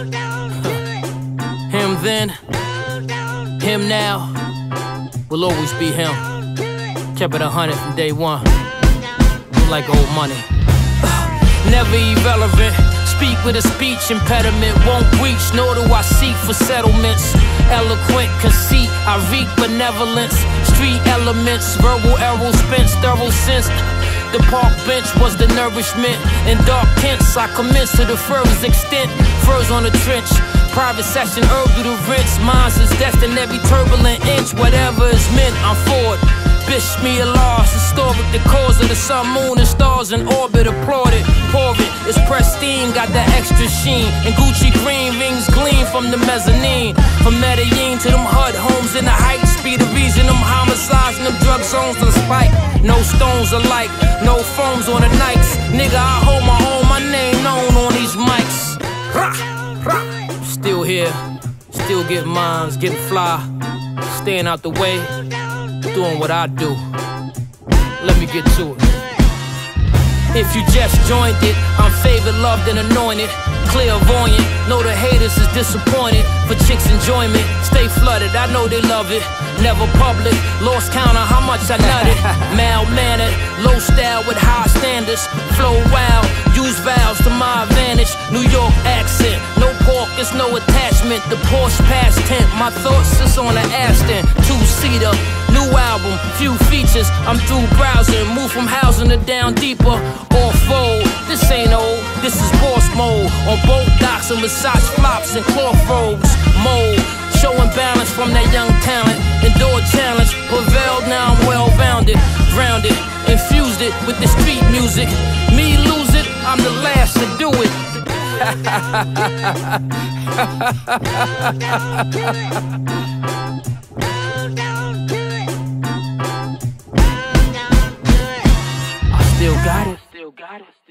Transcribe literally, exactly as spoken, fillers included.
Him then, him now, will always be him. Kept it a hundred from day one, like old money. Never irrelevant, speak with a speech impediment. Won't reach, nor do I seek for settlements. Eloquent conceit, I wreak benevolence. Street elements, verbal arrows spent, thorough sense. The park bench was the nourishment. In dark Kents, I commenced to the furthest extent. Furs on the trench, private session, herb through the rinse. Mine's is destined every turbulent inch. Whatever is meant, I'm forward. Bish me a loss, historic, the cause of the sun, moon, and stars in orbit. Applauded, pour it, it's pristine, got that extra sheen. And Gucci green rings gleam from the mezzanine. From Medellin to them H U D homes in the heights. Be the reason them homicides and them drug zones on spike. No stones alike, no foams on the nights. Nigga, I hold my own, my name known on these mics. Rah, rah. Still here, still getting mines, getting fly, staying out the way, doing what I do. Let me get to it. If you just joined it, I'm favored, loved, and anointed. Clairvoyant, know the haters is disappointed. For chicks' enjoyment, stay flooded, I know they love it. Never public, lost count of how much I nutted. Mild-mannered, low style with high standards. Flow wild, use vowels to my advantage. New York accent, no pork, it's no attachment. The Porsche past tent, my thoughts is on the Aston. Two-seater, new album, few features. I'm through browsing, move from housing to down deeper. Off fold, this ain't old, this is boss mode. On both docks and massage flops and cloth robes. Mold, showing balance from that young talent. Endure challenge, prevailed, now I'm well-rounded. Grounded, infused it with the street music. Me lose it, I'm the last to do it. I still got it. Still got it.